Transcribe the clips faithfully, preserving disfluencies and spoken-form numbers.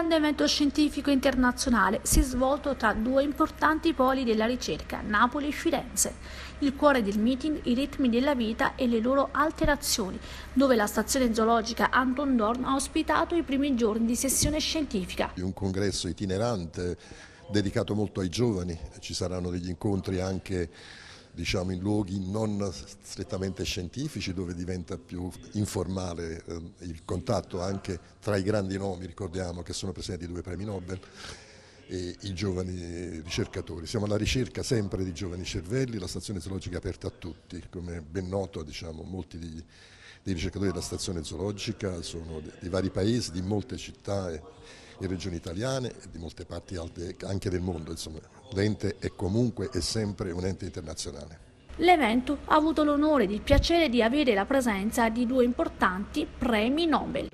grande evento scientifico internazionale si è svolto tra due importanti poli della ricerca, Napoli e Firenze. Il cuore del meeting, i ritmi della vita e le loro alterazioni, dove la stazione zoologica Anton Dohrn ha ospitato i primi giorni di sessione scientifica. Un congresso itinerante dedicato molto ai giovani, ci saranno degli incontri anche diciamo in luoghi non strettamente scientifici, dove diventa più informale eh, il contatto anche tra i grandi nomi, ricordiamo che sono presenti due premi Nobel, e i giovani ricercatori. Siamo alla ricerca sempre di giovani cervelli, la stazione zoologica è aperta a tutti, come ben noto diciamo, molti dei, dei ricercatori della stazione zoologica sono di vari paesi, di molte città e, e regioni italiane e di molte parti alte anche del mondo, insomma l'ente è comunque e sempre un ente internazionale. L'evento ha avuto l'onore e il piacere di avere la presenza di due importanti premi Nobel.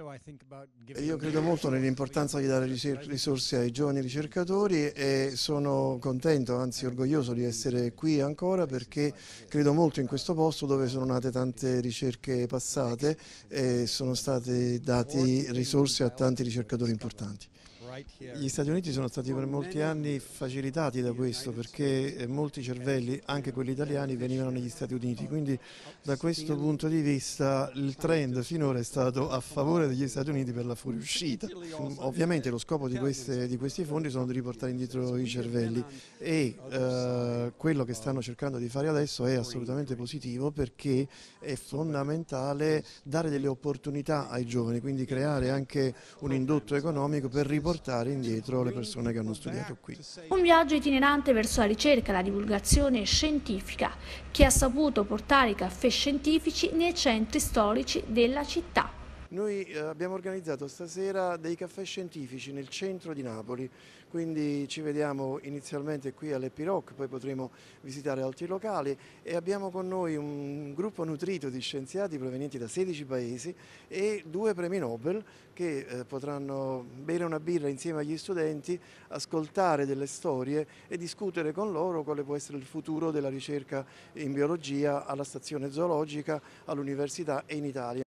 Io credo molto nell'importanza di dare risorse ai giovani ricercatori e sono contento, anzi orgoglioso di essere qui ancora, perché credo molto in questo posto dove sono nate tante ricerche passate e sono state date risorse a tanti ricercatori importanti. Gli Stati Uniti sono stati per molti anni facilitati da questo, perché molti cervelli, anche quelli italiani, venivano negli Stati Uniti, quindi da questo punto di vista il trend finora è stato a favore degli Stati Uniti per la fuoriuscita. Ovviamente lo scopo di, queste, di questi fondi sono di riportare indietro i cervelli e eh, quello che stanno cercando di fare adesso è assolutamente positivo, perché è fondamentale dare delle opportunità ai giovani, quindi creare anche un indotto economico per riportare indietro le persone che hanno studiato qui. Un viaggio itinerante verso la ricerca e la divulgazione scientifica che ha saputo portare i caffè scientifici nei centri storici della città. Noi eh, abbiamo organizzato stasera dei caffè scientifici nel centro di Napoli, quindi ci vediamo inizialmente qui all'Happy Rock, poi potremo visitare altri locali e abbiamo con noi un gruppo nutrito di scienziati provenienti da sedici paesi e due premi Nobel che eh, potranno bere una birra insieme agli studenti, ascoltare delle storie e discutere con loro quale può essere il futuro della ricerca in biologia alla stazione zoologica, all'università e in Italia.